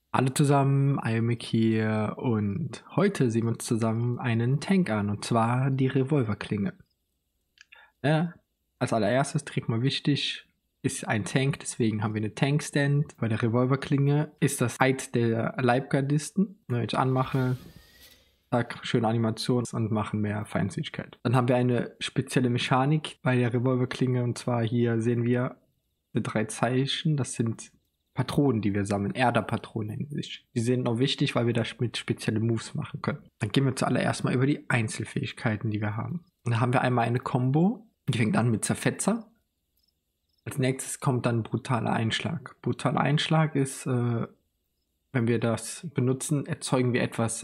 Hallo zusammen, Iomik hier und heute sehen wir uns zusammen einen Tank an und zwar die Revolverklinge. Ja, als allererstes direkt mal wichtig, ist ein Tank, deswegen haben wir eine Tankstand. Bei der Revolverklinge ist das Height der Leibgardisten. Wenn ich anmache, sag schöne Animation und machen mehr Feindseligkeit. Dann haben wir eine spezielle Mechanik bei der Revolverklinge und zwar hier sehen wir die 3 Zeichen, das sind Patronen, die wir sammeln. Erder-Patronen nennen sich. Die sind auch wichtig, weil wir damit spezielle Moves machen können. Dann gehen wir zuallererst mal über die Einzelfähigkeiten, die wir haben. Und da haben wir einmal eine Combo, die fängt an mit Zerfetzer. Als nächstes kommt dann brutaler Einschlag. Brutaler Einschlag ist, wenn wir das benutzen, erzeugen wir etwas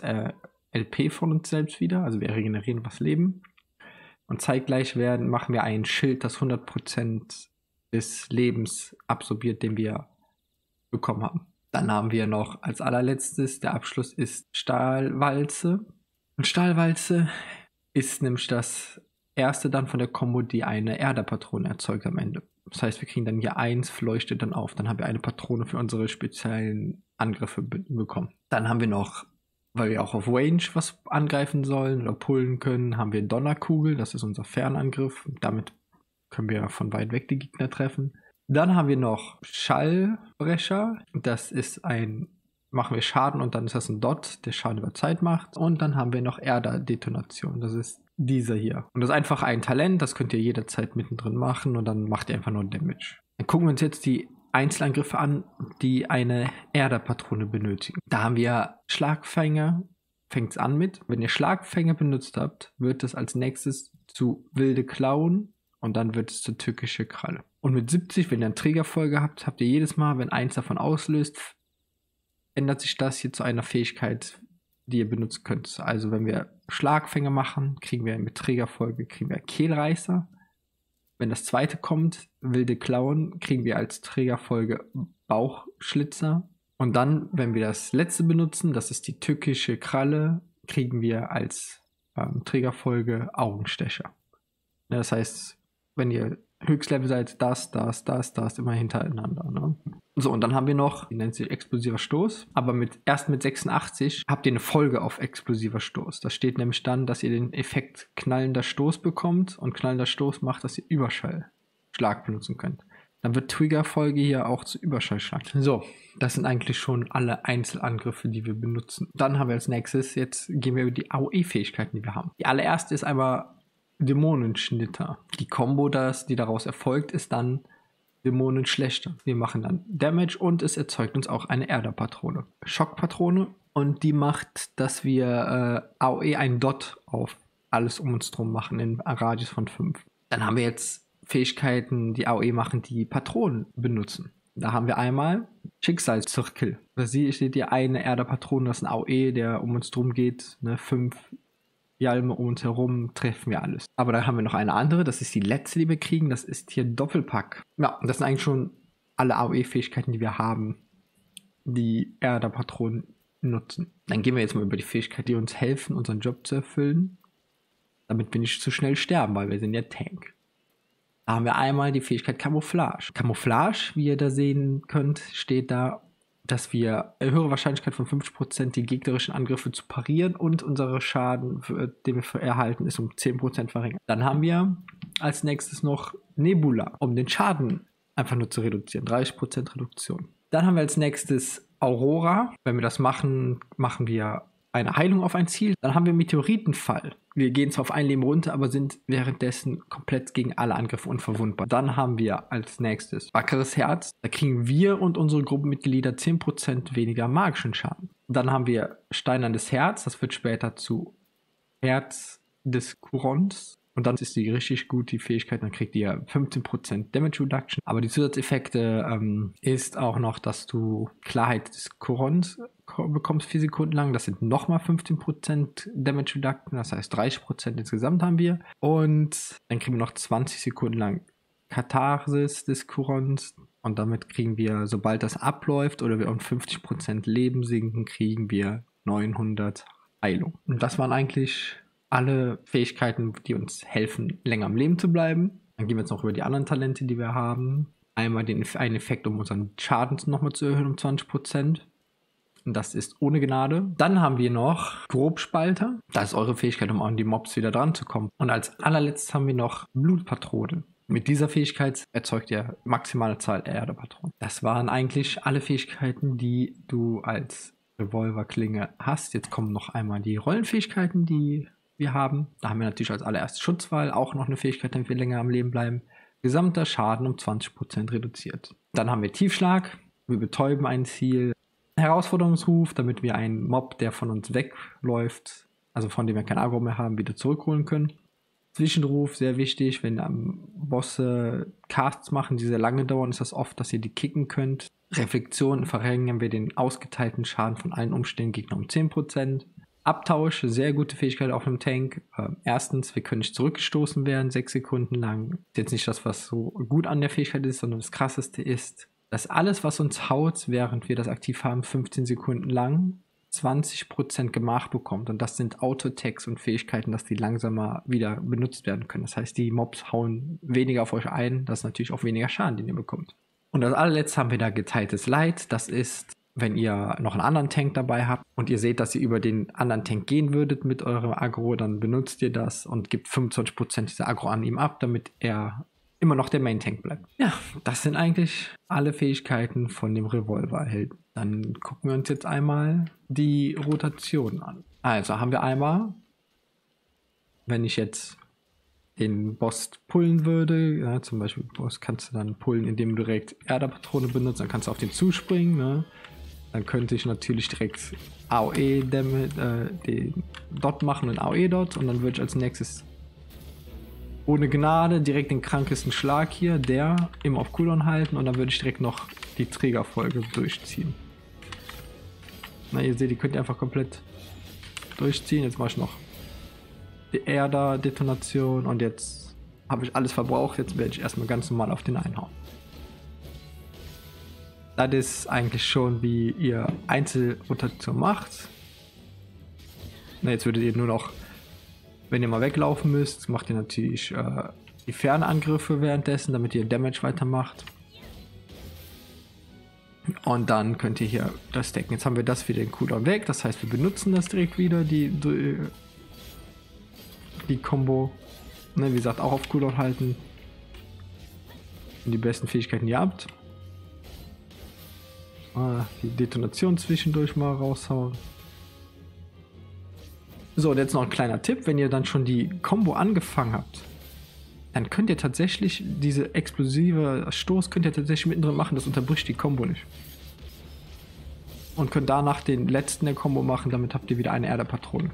LP von uns selbst wieder. Also wir regenerieren was Leben. Und zeitgleich machen wir ein Schild, das 100% des Lebens absorbiert, den wir bekommen haben. Dann haben wir noch als allerletztes, der Abschluss ist Stahlwalze. Und Stahlwalze ist nämlich das erste dann von der Combo, die eine Erderpatrone erzeugt am Ende. Das heißt, wir kriegen dann hier 1, leuchtet dann auf. Dann haben wir eine Patrone für unsere speziellen Angriffe bekommen. Dann haben wir noch, weil wir auch auf Range was angreifen sollen oder pullen können, haben wir Donnerkugel. Das ist unser Fernangriff. Damit können wir von weit weg die Gegner treffen. Dann haben wir noch Schallbrecher. Das ist machen wir Schaden und dann ist das ein Dot, der Schaden über Zeit macht. Und dann haben wir noch Erder-Detonation. Das ist dieser hier. Und das ist einfach ein Talent, das könnt ihr jederzeit mittendrin machen und dann macht ihr einfach nur Damage. Dann gucken wir uns jetzt die Einzelangriffe an, die eine Erder-Patrone benötigen. Da haben wir Schlagfänger. Fängt es an mit. Wenn ihr Schlagfänger benutzt habt, wird es als nächstes zu wilde Klauen. Und dann wird es zur türkische Kralle. Und mit 70, wenn ihr eine Trägerfolge habt, habt ihr jedes Mal, wenn eins davon auslöst, ändert sich das hier zu einer Fähigkeit, die ihr benutzen könnt. Also wenn wir Schlagfänger machen, kriegen wir mit Trägerfolge Kehlreißer. Wenn das zweite kommt, wilde Klauen, kriegen wir als Trägerfolge Bauchschlitzer. Und dann, wenn wir das letzte benutzen, das ist die türkische Kralle, kriegen wir als Trägerfolge Augenstecher. Das heißt, wenn ihr Höchstlevel seid, das immer hintereinander. Ne? So, und dann haben wir noch, die nennt sich explosiver Stoß, aber erst mit 86 habt ihr eine Folge auf explosiver Stoß. Das steht nämlich dann, dass ihr den Effekt knallender Stoß bekommt und knallender Stoß macht, dass ihr Überschallschlag benutzen könnt. Dann wird Triggerfolge hier auch zu Überschallschlag. So, das sind eigentlich schon alle Einzelangriffe, die wir benutzen. Dann haben wir als nächstes, jetzt gehen wir über die AOE-Fähigkeiten, die wir haben. Die allererste ist einmal Dämonenschnitter. Die Combo, die daraus erfolgt, ist dann Dämonenschlechter. Wir machen dann Damage und es erzeugt uns auch eine Erderpatrone. Schockpatrone und die macht, dass wir AOE einen Dot auf alles um uns drum machen in Radius von 5. Dann haben wir jetzt Fähigkeiten, die AOE machen, die Patronen benutzen. Da haben wir einmal Schicksalszirkel. Da seht ihr eine Erderpatrone, das ist ein AOE, der um uns drum geht, 5 Jalme um uns herum, treffen wir alles. Aber dann haben wir noch eine andere, das ist die letzte, die wir kriegen, das ist hier Doppelpack. Ja, das sind eigentlich schon alle AOE-Fähigkeiten, die wir haben, die Erder-Patronen nutzen. Dann gehen wir jetzt mal über die Fähigkeiten, die uns helfen, unseren Job zu erfüllen, damit wir nicht zu schnell sterben, weil wir sind ja Tank. Da haben wir einmal die Fähigkeit Camouflage. Camouflage, wie ihr da sehen könnt, steht da, dass wir eine höhere Wahrscheinlichkeit von 50% die gegnerischen Angriffe zu parieren und unsere Schaden, den wir erhalten, ist um 10% verringert. Dann haben wir als nächstes noch Nebula, um den Schaden einfach nur zu reduzieren. 30% Reduktion. Dann haben wir als nächstes Aurora. Wenn wir das machen, machen wir eine Heilung auf ein Ziel. Dann haben wir Meteoritenfall. Wir gehen zwar auf ein Leben runter, aber sind währenddessen komplett gegen alle Angriffe unverwundbar. Dann haben wir als nächstes Wackeres Herz. Da kriegen wir und unsere Gruppenmitglieder 10% weniger magischen Schaden. Dann haben wir Steinernes Herz. Das wird später zu Herz des Kurons. Und dann ist die richtig gut, die Fähigkeit, dann kriegt ihr 15% Damage Reduction. Aber die Zusatzeffekte ist auch noch, dass du Klarheit des Kurons bekommst 4 Sekunden lang. Das sind nochmal 15% Damage Reduction, das heißt 30% insgesamt haben wir. Und dann kriegen wir noch 20 Sekunden lang Katharsis des Kurons. Und damit kriegen wir, sobald das abläuft oder wir um 50% Leben sinken, kriegen wir 900 Heilung. Und das waren eigentlich alle Fähigkeiten, die uns helfen, länger am Leben zu bleiben. Dann gehen wir jetzt noch über die anderen Talente, die wir haben. Einmal einen Effekt, um unseren Schaden nochmal zu erhöhen um 20%. Und das ist ohne Gnade. Dann haben wir noch Grobspalter. Das ist eure Fähigkeit, um an die Mobs wieder dran zu kommen. Und als allerletztes haben wir noch Blutpatrone. Mit dieser Fähigkeit erzeugt ihr maximale Zahl Erdepatronen. Das waren eigentlich alle Fähigkeiten, die du als Revolverklinge hast. Jetzt kommen noch einmal die Rollenfähigkeiten, die wir haben. Da haben wir natürlich als allererstes Schutzwall, auch noch eine Fähigkeit, damit wir länger am Leben bleiben. Gesamter Schaden um 20% reduziert. Dann haben wir Tiefschlag. Wir betäuben ein Ziel. Herausforderungsruf, damit wir einen Mob, der von uns wegläuft, also von dem wir kein Aggro mehr haben, wieder zurückholen können. Zwischenruf, sehr wichtig, wenn Bosse Casts machen, die sehr lange dauern, ist das oft, dass ihr die kicken könnt. Reflexion, verringern wir den ausgeteilten Schaden von allen umstehenden Gegnern um 10%. Abtausch, sehr gute Fähigkeit auf einem Tank. Erstens, wir können nicht zurückgestoßen werden, 6 Sekunden lang. Ist jetzt nicht das, was so gut an der Fähigkeit ist, sondern das krasseste ist, dass alles, was uns haut, während wir das aktiv haben, 15 Sekunden lang 20% Gemach bekommt. Und das sind Auto-Attacks und Fähigkeiten, dass die langsamer wieder benutzt werden können. Das heißt, die Mobs hauen weniger auf euch ein. Das ist natürlich auch weniger Schaden, den ihr bekommt. Und als allerletztes haben wir da geteiltes Leid. Das ist, wenn ihr noch einen anderen Tank dabei habt und ihr seht, dass ihr über den anderen Tank gehen würdet mit eurem Aggro, dann benutzt ihr das und gebt 25% dieser Aggro an ihm ab, damit er immer noch der Main-Tank bleibt. Ja, das sind eigentlich alle Fähigkeiten von dem Revolverhelden. Dann gucken wir uns jetzt einmal die Rotation an. Also haben wir einmal, wenn ich jetzt den Boss pullen würde, ja, zum Beispiel Boss kannst du dann pullen, indem du direkt Erderpatrone benutzt, dann kannst du auf den zuspringen, ne? Dann könnte ich natürlich direkt AOE den Dot machen und AOE Dot und dann würde ich als nächstes ohne Gnade direkt den krankesten Schlag hier, der immer auf Cooldown halten und dann würde ich direkt noch die Trägerfolge durchziehen. Na, ihr seht, die könnt ihr einfach komplett durchziehen. Jetzt mache ich noch die Erder-Detonation und jetzt habe ich alles verbraucht. Jetzt werde ich erstmal ganz normal auf den einhauen. Das ist eigentlich schon, wie ihr Einzelrotation macht. Na, jetzt würdet ihr nur noch, wenn ihr mal weglaufen müsst, macht ihr natürlich die Fernangriffe währenddessen, damit ihr Damage weitermacht. Und dann könnt ihr hier das decken. Jetzt haben wir das wieder den Cooldown weg. Das heißt, wir benutzen das direkt wieder, die Combo. Ne, wie gesagt, auch auf Cooldown halten. Und die besten Fähigkeiten, die ihr habt. Die Detonation zwischendurch mal raushauen. So, und jetzt noch ein kleiner Tipp, wenn ihr dann schon die Combo angefangen habt, dann könnt ihr tatsächlich diese explosive Stoß könnt ihr tatsächlich mittendrin machen, das unterbricht die Combo nicht. Und könnt danach den letzten der Combo machen, damit habt ihr wieder eine Erdepatrone.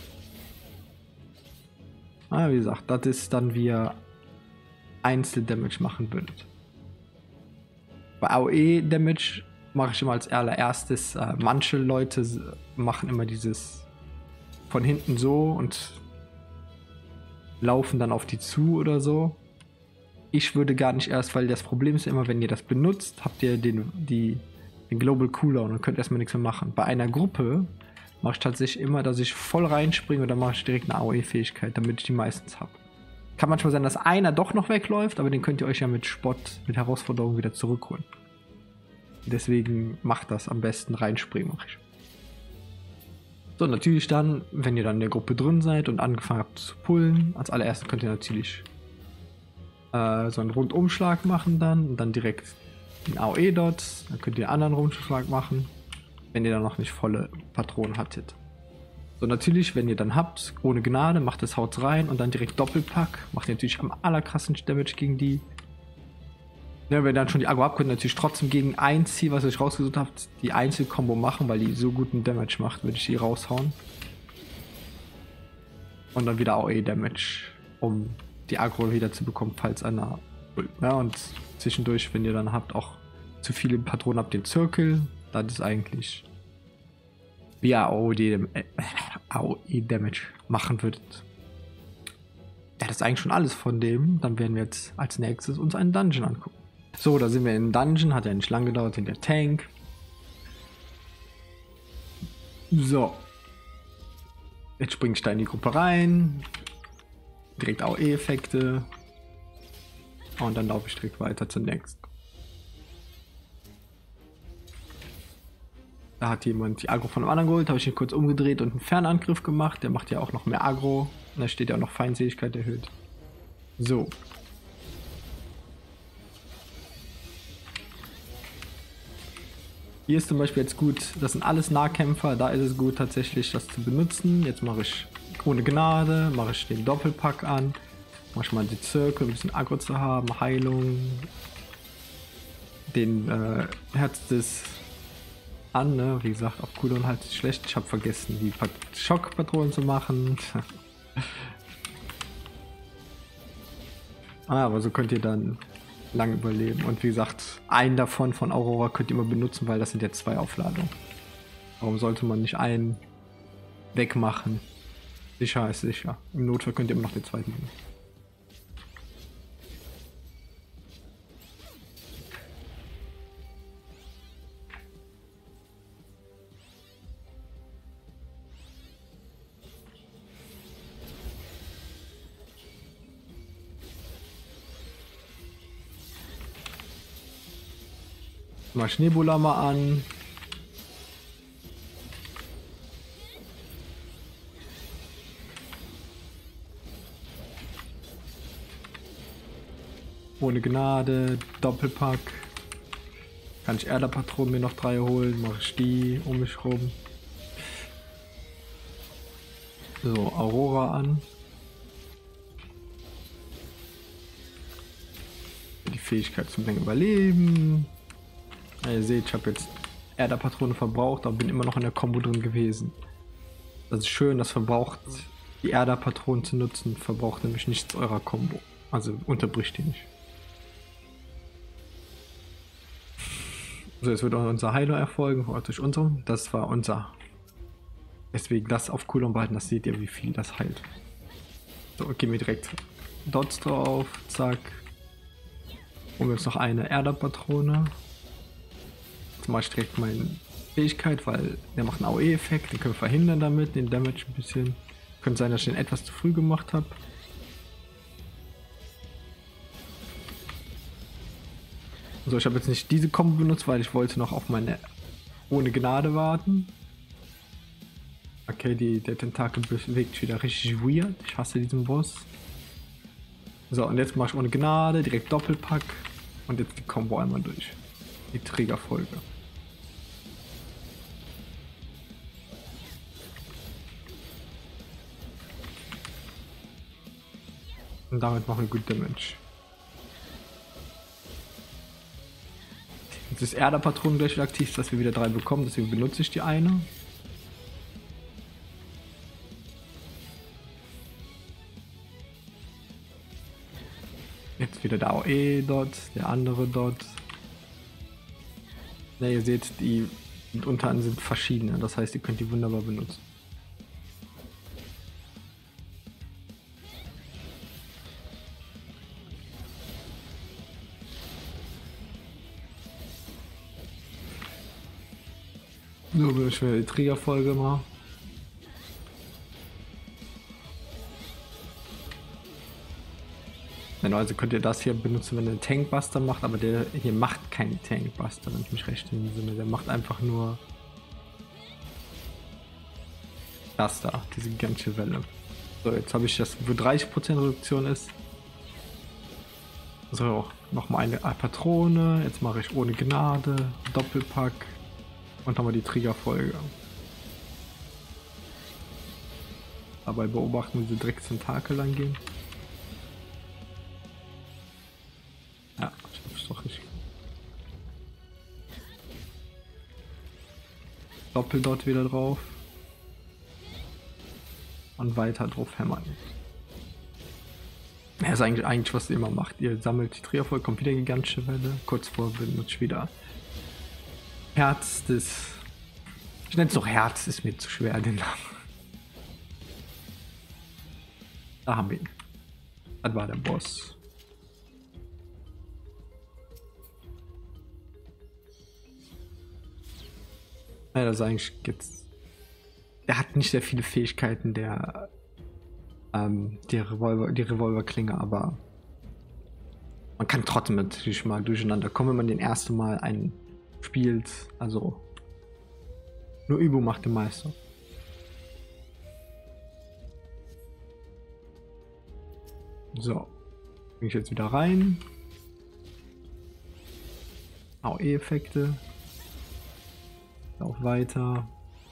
Wie gesagt, das ist dann, wie ihr Einzeldamage machen würdet. Bei AOE-Damage mache ich immer als allererstes, manche Leute machen immer dieses von hinten so und laufen dann auf die zu oder so. Ich würde gar nicht erst, weil das Problem ist immer, wenn ihr das benutzt, habt ihr den Global Cooldown und könnt erstmal nichts mehr machen. Bei einer Gruppe mache ich tatsächlich immer, dass ich voll reinspringe und dann mache ich direkt eine AOE-Fähigkeit, damit ich die meistens habe. Kann manchmal sein, dass einer doch noch wegläuft, aber den könnt ihr euch ja mit Spott, mit Herausforderungen wieder zurückholen. Deswegen macht das am besten reinspringen, mache ich. So, natürlich dann, wenn ihr dann in der Gruppe drin seid und angefangen habt zu pullen, als allererstes könnt ihr natürlich so einen Rundumschlag machen dann und dann direkt den AOE-Dot, dann könnt ihr einen anderen Rundumschlag machen, wenn ihr dann noch nicht volle Patronen hattet. So, natürlich, wenn ihr dann habt, ohne Gnade, macht es Haut rein und dann direkt Doppelpack, macht ihr natürlich am allerkrassesten Damage gegen die. Ja, wenn ihr dann schon die Aggro habt, könnt ihr natürlich trotzdem gegen ein Ziel, was ihr euch rausgesucht habt, die Einzelkombo machen, weil die so guten Damage macht, würde ich die raushauen. Und dann wieder AOE-Damage, um die Aggro wieder zu bekommen, falls einer. Ja, und zwischendurch, wenn ihr dann habt, auch zu viele Patronen habt, den Zirkel, das ist eigentlich wie ihr AOE-Damage machen würdet. Ja, das ist eigentlich schon alles von dem. Dann werden wir jetzt als nächstes uns einen Dungeon angucken. So, da sind wir im Dungeon, hat ja nicht lang gedauert, in der Tank. So. Jetzt springe ich da in die Gruppe rein. Direkt AOE-Effekte. Und dann laufe ich direkt weiter zur nächsten. Da hat jemand die Agro von einem anderen geholt, habe ich ihn kurz umgedreht und einen Fernangriff gemacht. Der macht ja auch noch mehr Agro. Und da steht ja auch noch Feindseligkeit erhöht. So. Hier ist zum Beispiel jetzt gut, das sind alles Nahkämpfer, da ist es gut tatsächlich das zu benutzen. Jetzt mache ich ohne Gnade, mache ich den Doppelpack an. Mache ich mal die Zirkel, ein bisschen Agro zu haben, Heilung. Den Herz des an, ne? Wie gesagt, auf Cooldown halt schlecht. Ich habe vergessen, die Schockpatronen zu machen. Aber so könnt ihr dann lang überleben. Und wie gesagt, einen davon von Aurora könnt ihr immer benutzen, weil das sind ja 2 Aufladungen. Warum sollte man nicht einen wegmachen? Sicher ist sicher. Im Notfall könnt ihr immer noch den zweiten nehmen. Mal Schneebula mal an. Ohne Gnade, Doppelpack. Kann ich Erderpatronen mir noch 3 holen, mache ich die um mich rum. So, Aurora an. Die Fähigkeit zum länger überleben. Ja, ihr seht, ich habe jetzt Erderpatrone verbraucht, aber bin immer noch in der Combo drin gewesen. Das ist schön, das verbraucht die Erderpatronen zu nutzen, verbraucht nämlich nichts eurer Combo. Also unterbricht die nicht. So, jetzt wird auch unser Heiler erfolgen, durch unserem. Das war unser. Deswegen das auf Cooldown behalten, das seht ihr, wie viel das heilt. So, gehen wir direkt Dots drauf, zack. Und jetzt noch eine Erderpatrone. Jetzt mache ich direkt meine Fähigkeit, weil der macht einen AOE-Effekt, den können wir verhindern damit, den Damage ein bisschen. Könnte sein, dass ich den etwas zu früh gemacht habe. So, ich habe jetzt nicht diese Kombo benutzt, weil ich wollte noch auf meine ohne Gnade warten. Okay, der Tentakel bewegt sich wieder richtig weird. Ich hasse diesen Boss. So, und jetzt mache ich ohne Gnade, direkt Doppelpack. Und jetzt die Combo einmal durch. Die Trägerfolge. Und damit machen wir gut Damage. Jetzt ist Erderpatronen gleich wieder aktiv, dass wir wieder 3 bekommen, deswegen benutze ich die eine. Jetzt wieder der AOE dort, der andere dort. Ja, ihr seht, die unten sind verschiedene, das heißt, ihr könnt die wunderbar benutzen. So, will ich wieder die Triggerfolge mal. Genau, also könnt ihr das hier benutzen, wenn ihr einen Tankbuster macht, aber der hier macht keinen Tankbuster, wenn ich mich recht in dem Sinne. Der macht einfach nur das da, diese gigantische Welle. So, jetzt habe ich das, wo 30% Reduktion ist. So, nochmal eine Patrone. Jetzt mache ich ohne Gnade, Doppelpack und nochmal die Triggerfolge. Dabei beobachten, wie sie direkt Tentakel lang gehen. Ja, ich hab's doch richtig. Doppel dort wieder drauf. Und weiter drauf hämmern. Ja, ist eigentlich was ihr immer macht. Ihr sammelt die Triggerfolge, kommt wieder gigantische Welle. Kurz vor benutzt wieder Herz des. Ich nenne es doch Herz, ist mir zu schwer, den Namen. Da haben wir ihn. Das war der Boss. Ja, das ist eigentlich jetzt. Der hat nicht sehr viele Fähigkeiten, die Revolverklinge, aber man kann trotzdem natürlich mal durcheinander kommen, wenn man den ersten Mal einen spielt. Also Nur Übung macht den Meister. So. Bin ich jetzt wieder rein. AOE-Effekte. Lauf weiter.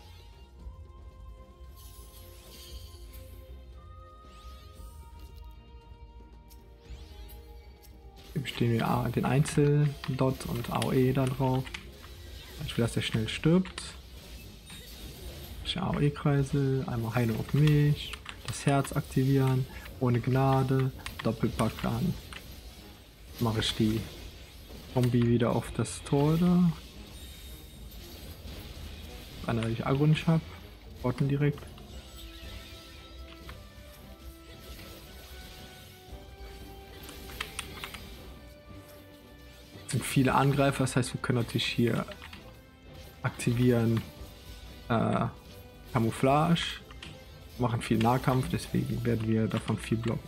Hier stehen wir den Einzel-Dot und AOE da drauf. Ich will, dass der schnell stirbt. AOE-Kreisel, einmal Heilung auf mich, das Herz aktivieren, ohne Gnade, Doppelpack an. Mache ich die Kombi wieder auf das Tor da. Einer, die ich Agro nicht habe. Orten direkt. Es sind viele Angreifer, das heißt, wir können natürlich hier aktivieren Camouflage. Machen viel Nahkampf, deswegen werden wir davon viel blocken.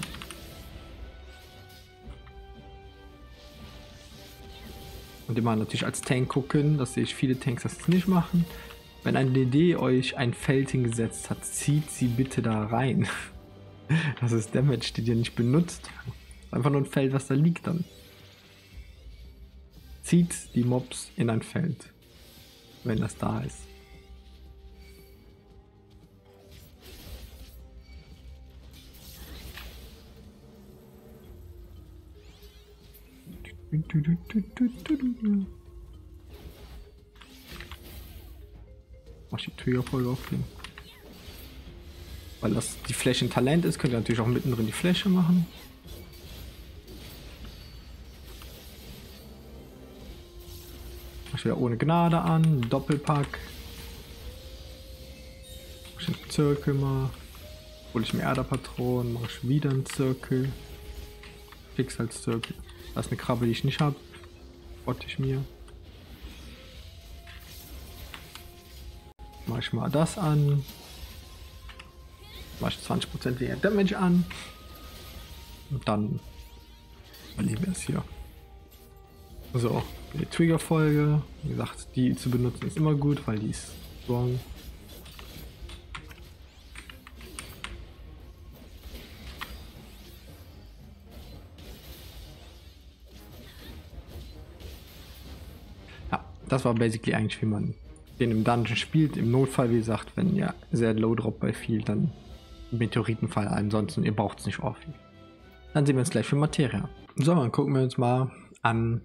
Und immer natürlich als Tank gucken, das sehe ich viele Tanks das nicht machen. Wenn ein DD euch ein Feld hingesetzt hat, zieht sie bitte da rein. Das ist Damage, den ihr nicht benutzt. Einfach nur ein Feld, was da liegt dann. Zieht die Mobs in ein Feld, wenn das da ist. Mach die Triggerfolge aufgehen. Weil das die Fläche ein Talent ist, könnt ihr natürlich auch mittendrin die Fläche machen. Mach ich wieder ohne Gnade an, Doppelpack. Mach ich einen Zirkel mal. Hol ich mir Erderpatronen, mache ich wieder einen Zirkel. Fix als Zirkel. Da ist eine Krabbe, die ich nicht habe. Botte ich mir. Mach ich mal das an. Mach ich 20% weniger Damage an. Und dann erleben wir es hier. So, die Triggerfolge. Wie gesagt, die zu benutzen ist immer gut, weil die ist strong. Das war basically eigentlich, wie man den im Dungeon spielt. Im Notfall, wie gesagt, wenn ihr sehr low drop bei viel, dann Meteoritenfall. Ansonsten, ihr braucht es nicht auch viel. Dann sehen wir uns gleich für Materia. So, dann gucken wir uns mal an,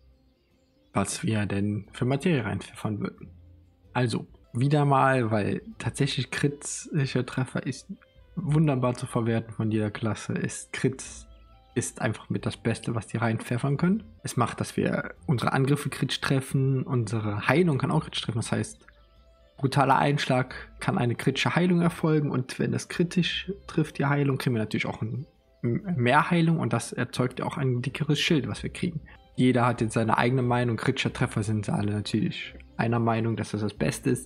was wir denn für Materie reinpfeffern würden. Also, wieder mal, weil tatsächlich kritische Treffer ist wunderbar zu verwerten von jeder Klasse. Crits ist einfach mit das Beste, was die reinpfeffern können. Es macht, dass wir unsere Angriffe kritisch treffen, unsere Heilung kann auch kritisch treffen. Das heißt, brutaler Einschlag kann eine kritische Heilung erfolgen und wenn das kritisch trifft, die Heilung, kriegen wir natürlich auch mehr Heilung und das erzeugt ja auch ein dickeres Schild, was wir kriegen. Jeder hat jetzt seine eigene Meinung. Kritischer Treffer sind sie alle natürlich einer Meinung, dass das das Beste ist.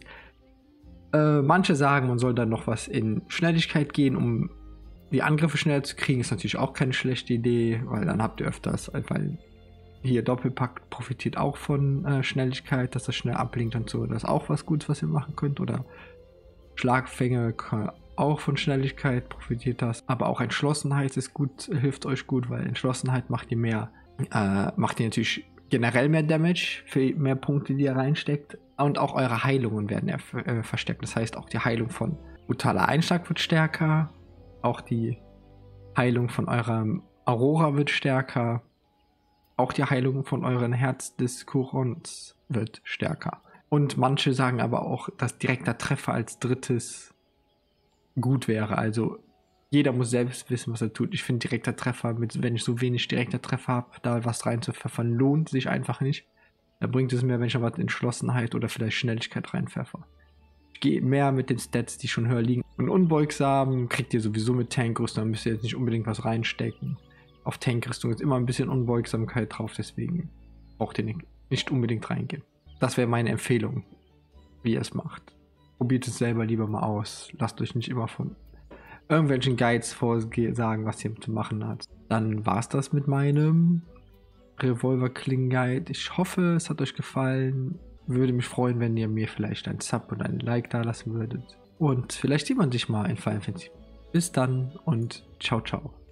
Manche sagen, man soll dann noch was in Schnelligkeit gehen, um die Angriffe schneller zu kriegen. Ist natürlich auch keine schlechte Idee, weil dann habt ihr öfters, weil hier Doppelpack profitiert auch von Schnelligkeit, dass das schnell ablinkt und so. Das ist auch was Gutes, was ihr machen könnt. Oder Schlagfänge auch von Schnelligkeit profitiert das. Aber auch Entschlossenheit ist gut, hilft euch gut, weil Entschlossenheit macht ihr mehr, macht ihr natürlich generell mehr Damage für mehr Punkte, die ihr reinsteckt. Und auch eure Heilungen werden verstärkt. Das heißt, auch die Heilung von brutaler Einschlag wird stärker. Auch die Heilung von eurem Aurora wird stärker. Auch die Heilung von euren Herz des Kurons wird stärker. Und manche sagen aber auch, dass direkter Treffer als drittes gut wäre. Also jeder muss selbst wissen, was er tut. Ich finde direkter Treffer, wenn ich so wenig direkter Treffer habe, da was reinzupfeffern, lohnt sich einfach nicht. Da bringt es mir, wenn ich noch was Entschlossenheit oder vielleicht Schnelligkeit reinpfeffer. Ich gehe mehr mit den Stats, die schon höher liegen. Und unbeugsam kriegt ihr sowieso mit Tankrüstung, dann müsst ihr jetzt nicht unbedingt was reinstecken. Auf Tankrüstung ist immer ein bisschen Unbeugsamkeit drauf, deswegen braucht ihr nicht unbedingt reingehen. Das wäre meine Empfehlung, wie ihr es macht. Probiert es selber lieber mal aus. Lasst euch nicht immer von irgendwelchen Guides vorsagen, was ihr zu machen habt. Dann war es das mit meinem Revolver-Klingen-Guide. Ich hoffe, es hat euch gefallen. würde mich freuen, wenn ihr mir vielleicht ein Sub und ein Like da lassen würdet. Und vielleicht sieht man sich mal in Final Fantasy. Bis dann und ciao, ciao.